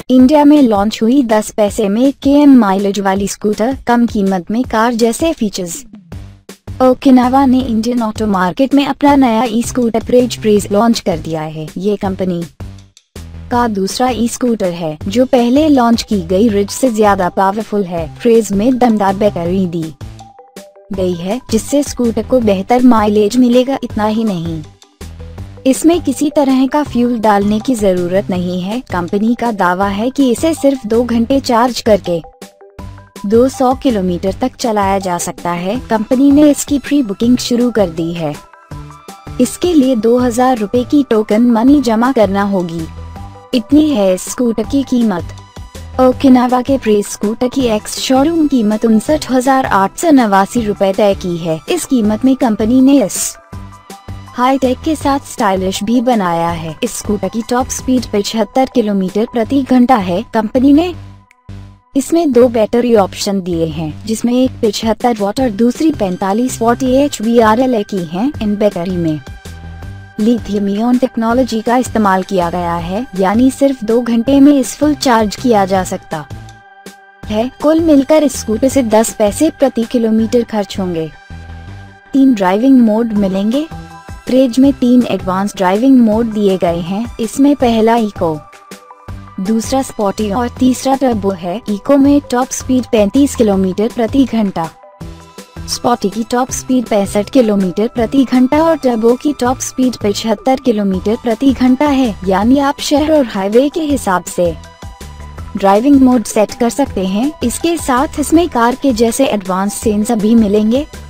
India में launch हुई 10 पैसे में km माइलेज वाली स्कूटर, कम कीमत में कार जैसे फीचर्स। ओकिनावा ने इंडियन ऑटो मार्केट में अपना नया ई स्कूटर प्रेज लॉन्च कर दिया है। ये कंपनी का दूसरा ई स्कूटर है जो पहले लॉन्च की गई रिज से ज्यादा पावरफुल है। प्रेज में दमदार बैटरी दी गई है जिससे स्कूटर को बेहतर माइलेज मिलेगा। इतना ही नहीं, इसमें किसी तरह का फ्यूल डालने की जरूरत नहीं है। कंपनी का दावा है कि इसे सिर्फ 2 घंटे चार्ज करके 200 किलोमीटर तक चलाया जा सकता है। कंपनी ने इसकी प्री बुकिंग शुरू कर दी है। इसके लिए 2000 रुपए की टोकन मनी जमा करना होगी। इतनी है इस स्कूटर की कीमत। ओकिनावा के प्रेज स्कूटर की एक्स शोरूम कीमत 59,889 रुपए तय की है। इस कीमत में कंपनी ने इस हाई टेक के साथ स्टाइलिश भी बनाया है। इस स्कूटर की टॉप स्पीड 75 किलोमीटर प्रति घंटा है। कंपनी ने इसमें 2 बैटरी ऑप्शन दिए हैं जिसमें एक 75 वाट और दूसरी 45 वाट HVRLA की है। इन बैटरी में लिथियम आयन टेक्नोलॉजी का इस्तेमाल किया गया है, यानी सिर्फ 2 घंटे में इस फुल चार्ज किया जा सकता है। कुल मिलकर इस स्कूटर से 10 पैसे प्रति किलोमीटर खर्च होंगे। 3 ड्राइविंग मोड मिलेंगे। प्रेज में 3 एडवांस ड्राइविंग मोड दिए गए हैं। इसमें पहला इको, दूसरा स्पोर्टी और तीसरा टर्बो है। इको में टॉप स्पीड 35 किलोमीटर प्रति घंटा, स्पोर्टी की टॉप स्पीड 65 किलोमीटर प्रति घंटा और टर्बो की टॉप स्पीड 75 किलोमीटर प्रति घंटा है। यानी आप शहर और हाईवे के हिसाब से ड्राइविंग मोड सेट कर सकते हैं। इसके साथ इसमें कार के जैसे एडवांस सेंसर भी मिलेंगे।